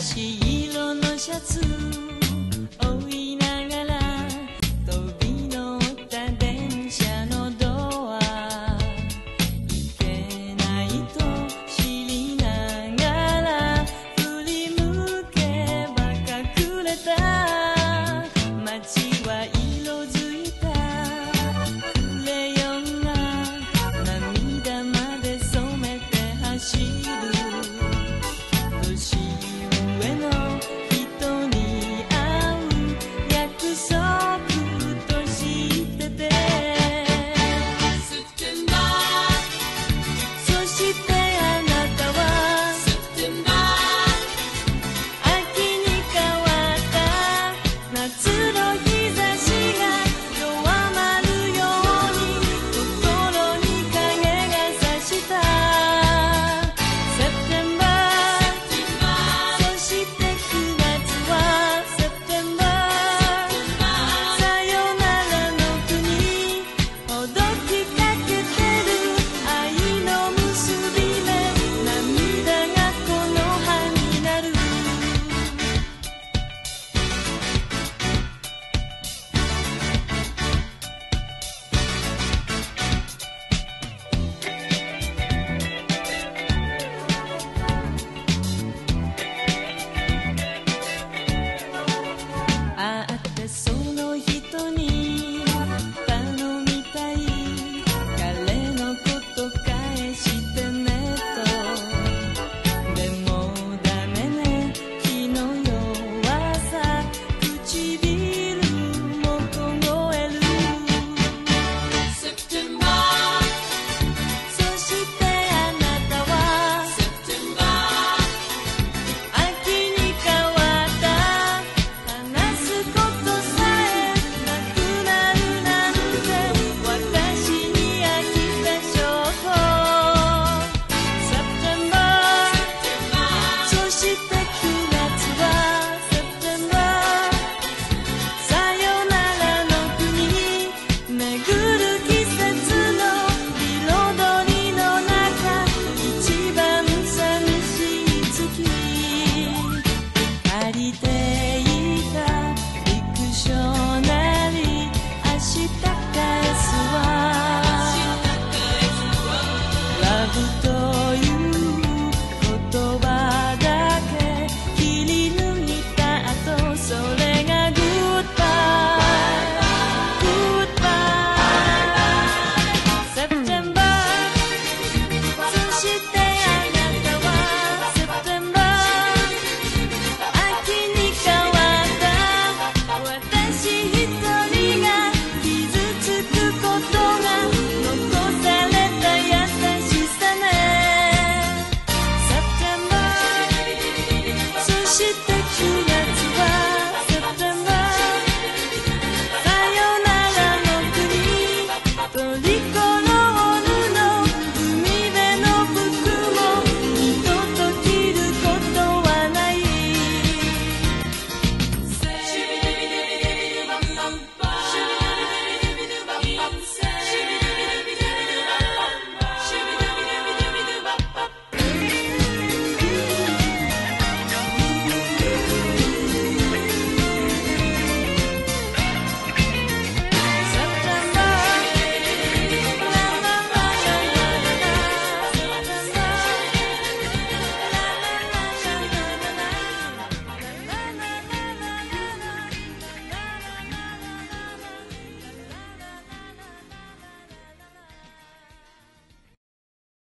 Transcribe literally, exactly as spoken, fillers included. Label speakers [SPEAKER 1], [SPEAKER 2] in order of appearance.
[SPEAKER 1] しい色のシャツ追いながら飛び乗った電車のドアいけないと知りながら振り向けば隠れた街は色づいたクレヨンが涙まで染めて走る年上の人に会う約束としててそしてあなたは秋に変わった夏の日差しが弱まるように心に影がさしたセプテンバーそしてくがつはセプテンバーさよならの国ほどきかけてる愛の結び目涙がこの葉になる会ってその人に頼みたい彼のこと返してねとでもダメね気の弱さ唇も凍えるそしてあなたは秋に変わった話すことさえなくなるなんて私に飽きた証拠セプテンバーそしてくがつはセプテンバーさよならの国巡る季節の彩りの中一番寂しい月借りていたディクショナリー明日返すわラブという言葉だけ切り抜いた後それがグッバイグッバイセプテンバーそしてあなたはセプテンバー秋に変わった私一人が傷つくことが残された優しさねセプテンバーそして